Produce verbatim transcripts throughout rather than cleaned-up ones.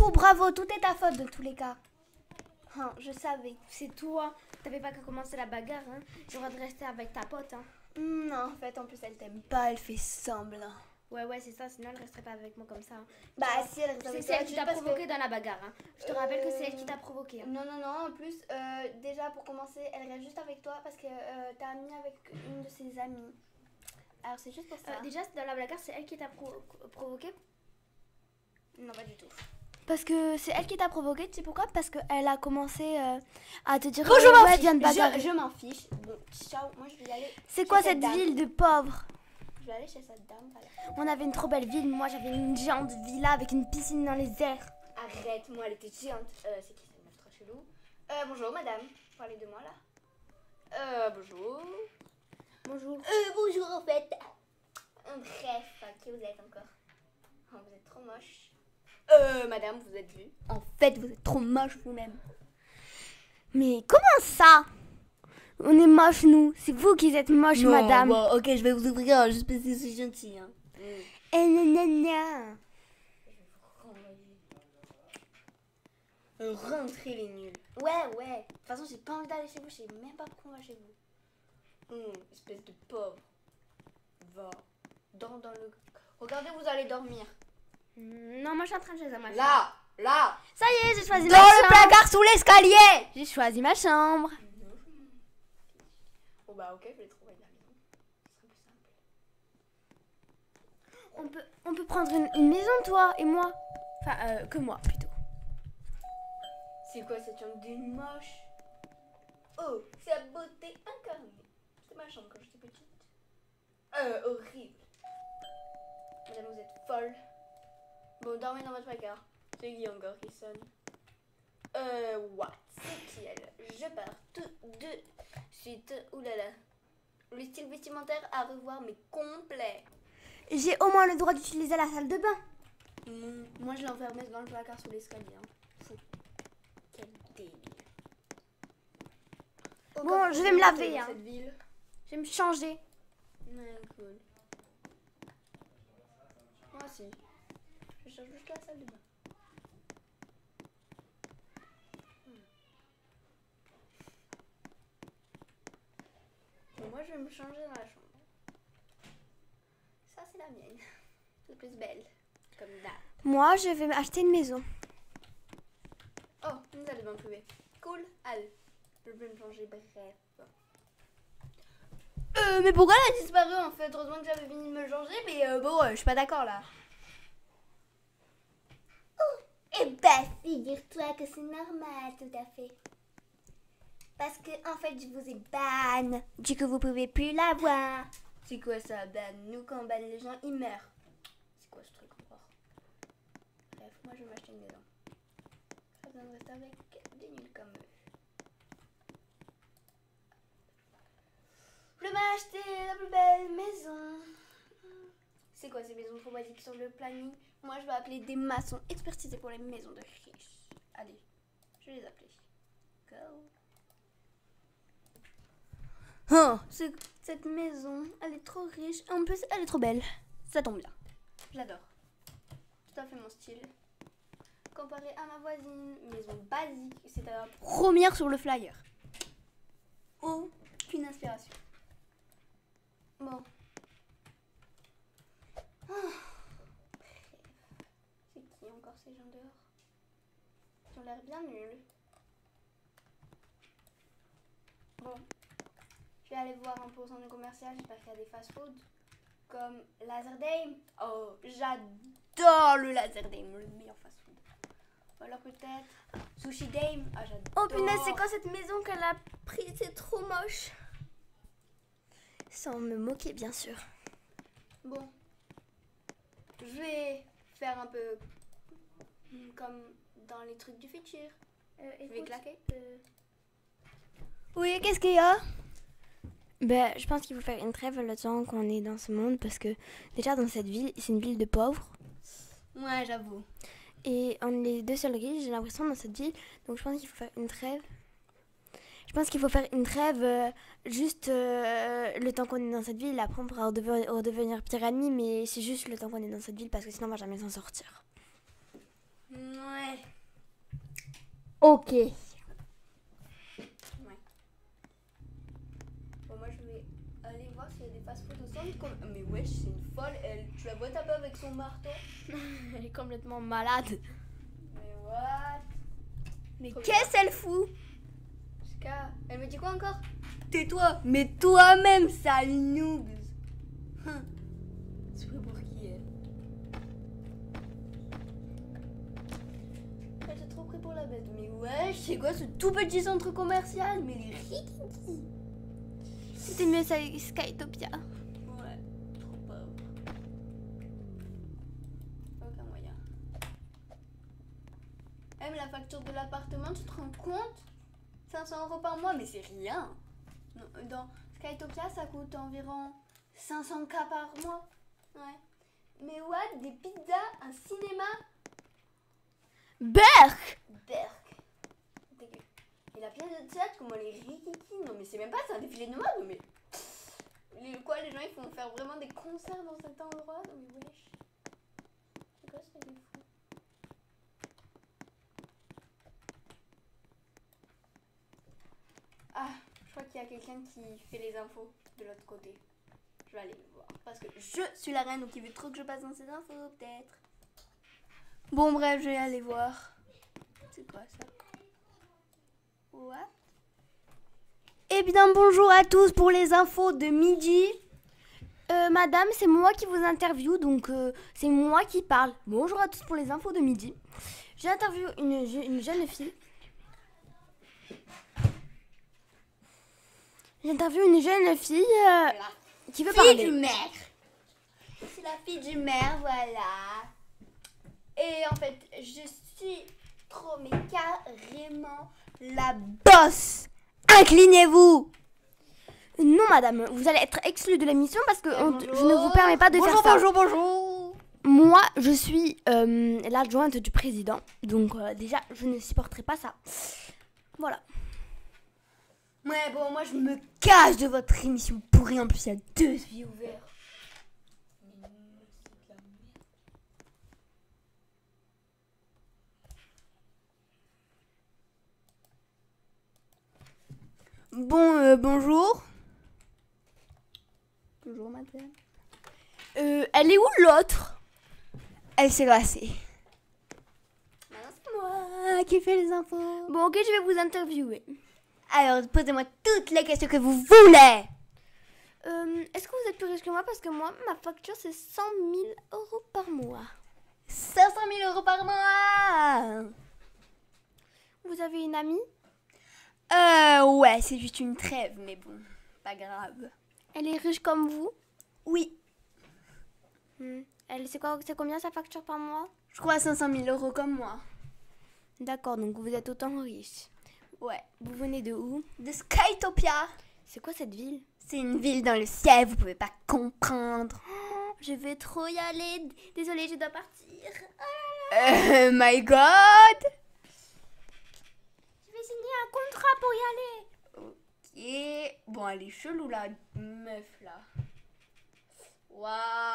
fou, bravo, tout est ta faute dans tous les cas. Hein, je savais. C'est toi. T'avais pas qu'à commencer la bagarre, hein. Tu aurais de rester avec ta pote, hein. Non, en fait, en plus, elle t'aime pas, elle fait semblant. Ouais, ouais, c'est ça, sinon elle resterait pas avec moi comme ça. Hein. Bah, si elle reste C'est avec c'est toi, elle qui juste t'a parce provoqué que- dans la bagarre, hein. Je te Euh, rappelle que c'est elle qui t'a provoqué. Hein. Non, non, non, en plus, euh, déjà pour commencer, elle reste juste avec toi parce que euh, t'as ami avec une de ses amies. Alors, c'est juste pour ça. Euh, déjà, dans la bagarre, c'est elle qui t'a pro- provoqué. Non, pas du tout. Parce que c'est elle qui t'a provoqué, tu sais pourquoi? Parce qu'elle a commencé euh, à te dire Bonjour, euh, m'en ouais, fiche. viens de bagarrer. Je, je m'en fiche. Bon, ciao, moi je vais y aller. C'est chez quoi cette cette dame. ville de pauvres? Je vais aller chez cette dame. Voilà. On avait une trop belle ville, moi j'avais une géante villa avec une piscine dans les airs. Arrête, moi elle était géante. Euh, c'est qui cette meuf trop chelou? Euh, bonjour madame. Vous parlez de moi là? Euh, bonjour. Bonjour. Euh, bonjour en fait. Euh, Bref, qui vous êtes encore? Oh, vous êtes trop moche. Euh, madame, vous êtes vue? En fait, vous êtes trop moche vous-même. Mais comment ça? On est moche nous, c'est vous qui êtes moche madame. Bon, ok, je vais vous ouvrir juste parce que c'est gentil. Hein. Eh nanana. Euh, rentrez les nuls. Ouais, ouais. De toute façon, j'ai pas envie d'aller chez vous. Je sais même pas pourquoi on va chez vous. Hum, espèce de pauvre. Va. Dors dans le... Regardez, vous allez dormir. Non, moi je suis en train de choisir ma chambre. Là, là. Ça y est, j'ai choisi Dans ma le chambre. placard sous l'escalier. J'ai choisi ma chambre. Bon bah ok, je vais trouver la maison. Ce sera plus simple. On peut, on peut prendre une, une maison toi et moi. Enfin, euh, que moi plutôt. C'est quoi cette chambre d'une moche? Oh, sa beauté incarnée. C'était ma chambre quand j'étais petite. Euh, horrible. Madame, vous êtes folle. Bon, dormez dans votre placard. C'est qui encore qui sonne? Euh, what? C'est qui elle? Je pars tout de suite. Oulala. Le style vestimentaire à revoir, mais complet. J'ai au moins le droit d'utiliser la salle de bain. Mmh. Moi, je l'ai enfermée dans le placard sous l'escalier. Hein. Fou. Quel délire. Bon, je vais me laver, hein. Cette ville. Je vais me changer. Ouais, cool. Moi aussi. Je cherche juste la salle de bain. Hmm. Bon, moi, je vais me changer dans la chambre. Ça, c'est la mienne. C'est plus belle. Comme d'hab. Moi, je vais acheter une maison. Oh, une salle de bain privée. Cool. Allez. Je vais me changer, bref. Euh, mais pourquoi elle a disparu en fait? Heureusement que j'avais fini de me changer, mais euh, bon, euh, je suis pas d'accord là. Oh, eh ben, figure-toi que c'est normal, tout à fait. Parce que en fait, je vous ai ban. Du coup, vous pouvez plus la voir. C'est quoi ça, ban? Nous, quand on banne les gens, ils meurent. C'est quoi ce truc encore? Bref, moi, je vais m'acheter une maison. Pas besoin de rester avec des nuls comme eux. Je vais m'acheter la plus belle maison. C'est quoi ces maisons trop basiques sur le planning? Moi, je vais appeler des maçons expertisés pour les maisons de riches. Allez, je vais les appeler. Go. Oh, c'est- cette maison, elle est trop riche. En plus, elle est trop belle. Ça tombe bien. J'adore. Tout à fait mon style. Comparé à ma voisine, maison basique, c'est la première sur le flyer. Aucune inspiration. Bon. Ah. C'est qui encore ces gens dehors? Ils ont l'air bien nuls. Bon. Je vais aller voir un peu au centre commercial. J'espère qu'il y a des fast-food comme Laser Dame. Oh, j'adore le Laser Dame, le meilleur fast-food. Ou alors peut-être Sushi Dame. Ah, j'adore. Oh punaise, c'est quoi cette maison qu'elle a prise? C'est trop moche. Sans me moquer, bien sûr. Bon, je vais faire un peu comme dans les trucs du futur. Euh, Je vais écoute, claquer. euh, Oui, qu'est-ce qu'il y a? Ben, je pense qu'il faut faire une trêve le temps qu'on est dans ce monde parce que déjà dans cette ville, c'est une ville de pauvres Ouais, j'avoue. et on est les deux seuls riches, j'ai l'impression, dans cette ville. Donc je pense qu'il faut faire une trêve. Je pense qu'il faut faire une trêve euh, juste euh, le temps qu'on est dans cette ville. Après, on pourra redevenir, redevenir pire ennemi, mais c'est juste le temps qu'on est dans cette ville parce que sinon on va jamais s'en sortir. Ouais. Ok. Ouais. Bon, moi, je vais aller voir s'il y a des fast-food au centre. Comme... Mais wesh, c'est une folle. Elle, tu la vois taper avec son marteau. Elle est complètement malade. Mais what? Mais Trop qu'est-ce qu'elle fout? Jusqu'à... Elle me dit quoi encore? Tais-toi. Mais toi-même, sale noob. Hum. C'est vrai pour qui, elle? Elle s'est trop pris pour la bête. Mais wesh, c'est quoi ce tout petit centre commercial? Mais les rikiki. C'était mieux ça, Skytopia. Ouais, trop pauvre. Aucun moyen. Même la facture de l'appartement, tu te rends compte? cinq cents euros par mois, mais c'est rien. Non, dans Skytopia, ça coûte environ cinq cents K par mois. Ouais. Mais what? Des pizzas, un cinéma? Berk. Berk. Dégueu. Et la pièce de théâtre, comment les rikiki? Non, mais c'est même pas, c'est un défilé de mode, mais... Les, quoi, les gens, ils font faire vraiment des concerts dans cet endroit? Non, mais wesh. C'est quoi ça, les fous? Ah, je crois qu'il y a quelqu'un qui fait les infos de l'autre côté. Je vais aller le voir. Parce que je suis la reine, donc il veut trop que je passe dans ces infos, peut-être. Bon, bref, je vais aller voir. C'est quoi ça? What? Eh bien, bonjour à tous pour les infos de midi. Euh, madame, c'est moi qui vous interviewe, donc euh, c'est moi qui parle. Bonjour à tous pour les infos de midi. J'ai interviewé une, je- une jeune fille. J'ai interviewé une jeune fille euh, Voilà. qui veut Fille parler. du maire. C'est la fille du maire, voilà. Et en fait, je suis trop, mais carrément la bosse. Inclinez-vous. Non, madame, vous allez être exclue de l'émission parce que on- Bonjour. je ne vous permets pas de bonjour, faire ça. Bonjour, bonjour, Moi, je suis euh, l'adjointe du président, donc euh, déjà, je ne supporterai pas ça. Voilà. Ouais, bon, moi, je me cache de votre émission pourrie. En plus, il y a deux vies ouvertes. Bon, euh, bonjour. Bonjour, madame. Euh, elle est où l'autre? Elle s'est lassée. Maintenant, c'est moi qui fais les infos. Bon, ok, je vais vous interviewer. Alors, posez-moi toutes les questions que vous voulez. Euh, Est-ce que vous êtes plus riche que moi? Parce que moi, ma facture, c'est cent mille euros par mois. cinq cent mille euros par mois. Vous avez une amie? Euh, ouais, c'est juste une trêve, mais bon, pas grave. Elle est riche comme vous? Oui, Hmm. Elle, c'est quoi, c'est combien sa facture par mois? je crois cinq cent mille euros comme moi. D'accord, donc vous êtes autant riche. Ouais. Vous venez de où? De Skytopia. C'est quoi cette ville? C'est une ville dans le ciel, vous pouvez pas comprendre. Je vais trop y aller. Désolée, je dois partir. Euh, my god. Je vais signer un contrat pour y aller. Ok. Bon, elle est chelou, la meuf, là. What?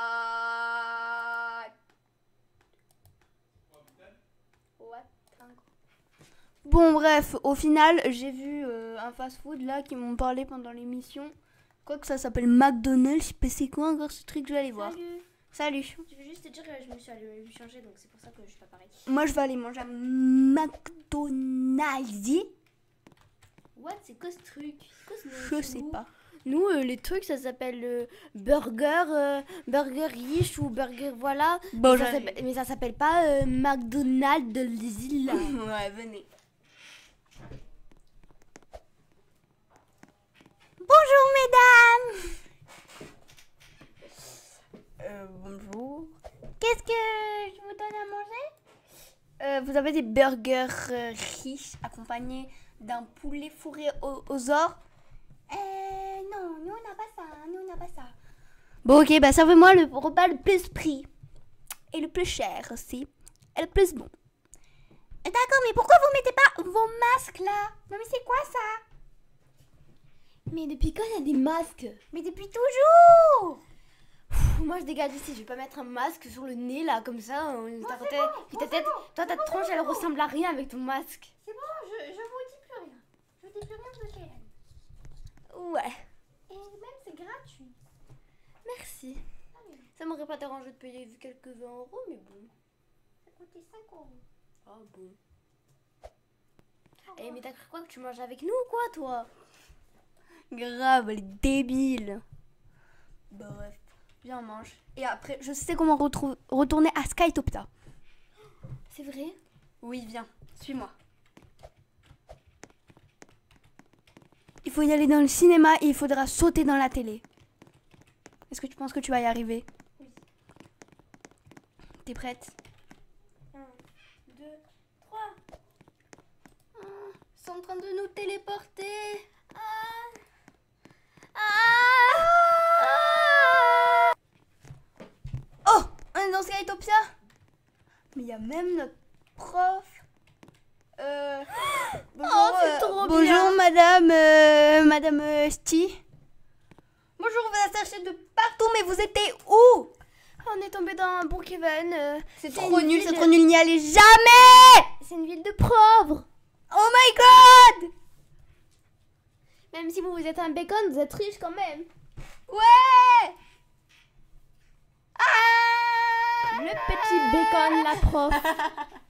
What? Bon, bref, au final, j'ai vu euh, un fast-food, là, qui m'ont parlé pendant l'émission. Quoi que ça s'appelle McDonald's. Je sais pas c'est quoi encore ce truc, je vais aller voir. Salut. Salut. Je veux juste te dire que je me suis allée changer, donc c'est pour ça que je suis pas pareil. Moi, je vais aller manger à McDonald's. What? C'est quoi ce truc? C'est quoi ce nom Je chelou? sais pas. Nous, euh, les trucs, ça s'appelle euh, burger, euh, burger riche ou burger, voilà. Bon, mais, ça j'arrive. s'appelle- mais ça s'appelle pas euh, McDonald's de l'île. Ouais, venez. Bonjour, mesdames. Euh, bonjour. Qu'est-ce que je vous donne à manger? Euh, vous avez des burgers euh, riches accompagnés d'un poulet fourré au- aux ors? Euh, non, nous on n'a pas ça, nous on n'a pas ça. Bon, ok, bah servez-moi le repas le plus prix. Et le plus cher aussi. Et le plus bon. D'accord, mais pourquoi vous mettez pas vos masques là? Non mais c'est quoi ça? Mais depuis quand il y a des masques? Mais depuis toujours. Moi je dégage ici, je vais pas mettre un masque sur le nez là comme ça. On ta tête, puis ta tête, toi ta tronche elle ressemble à rien avec ton masque. C'est bon, je, je vous dis plus rien. Je vous dis plus rien de Kaylan. Ouais, Et même c'est gratuit. merci. Allez, Ça m'aurait pas dérangé de payer quelques vingt euros, mais bon. ça coûtait cinq euros. Ah bon. Eh mais t'as cru quoi que tu manges avec nous ou quoi toi? Grave, elle est débile. Bref, viens, on mange. Et après, je sais comment retrou- retourner à Skytopia. C'est vrai? Oui, viens, suis-moi. Il faut y aller dans le cinéma et il faudra sauter dans la télé. Est-ce que tu penses que tu vas y arriver? Oui. T'es prête? Un, deux, trois. Ah, ils sont en train de nous téléporter. Oh, on est dans Skytopia. Mais il y a même notre prof. Euh, bonjour, Oh, c'est euh, trop bonjour bien. madame, euh, madame euh, Sti. Bonjour, on vous a cherché de partout, mais vous étiez où? On est tombé dans Brookhaven. euh, C'est c'est trop une nul, ville- c'est trop nul, n'y allez jamais. C'est une ville de pauvres. Oh my god. Même si vous, vous êtes un bacon, vous êtes riche quand même. Ouais. Ah. Le petit bacon, la prof.